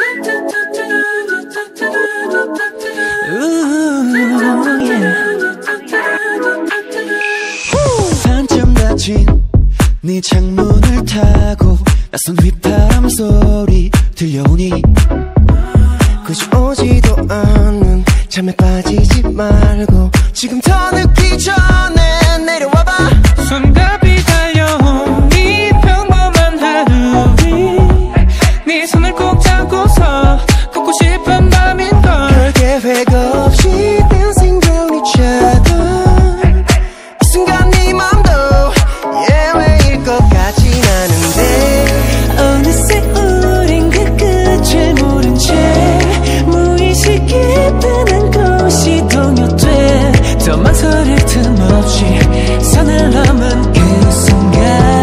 반쯤 닫힌 네 창문을 타고 낯선 휘파람 소리 들려오니 굳이 오지도 않는 잠에 빠지지 말고 지금 더 늦기 전에 내려와봐. 손잡이 달려온 이 평범한 하루 위 네 손을 꼭 잡고서 걷고 싶은 밤인걸. 별 계획 없이 dancing round each other. 이 순간 네 맘도 예외일 것 같진 않은데 어느새 우린 그 끝을 모른 채 무의식 깊은 한 곳이 동요돼. 더 망설일 틈 없이 선을 넘은 그 순간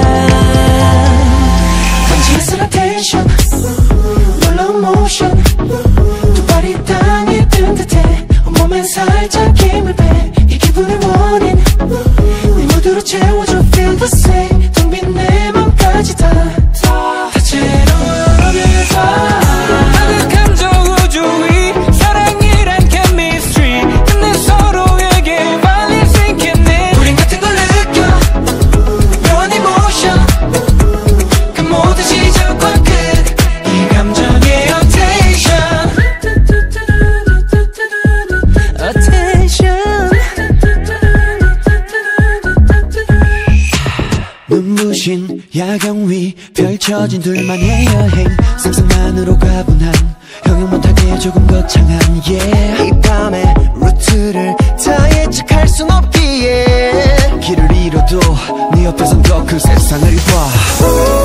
번지는 attention 놀라운 motion 두 발이 땅에 뜬 듯해 온몸엔 살짝 힘을 빼 이 기분을 원인 네 모두로 채워줘 feel the same 텅 빈 내 맘까지 다 다채로워져서 아득한 저 우주 위 사랑이란 chemistry 근데 서로에게 빨리 생겼네. 우린 같은 걸 느껴 묘한 emotion 그 모든 시작과 끝 이 감정의 attention attention 눈부신 야경 위 펼쳐진 둘만의 여행 상상만으로 가분한 형용 못하게 조금 거창한 이 밤의 루트를 다 예측할 순 없기에 길을 잃어도 네 옆에선 더 큰 세상을 봐.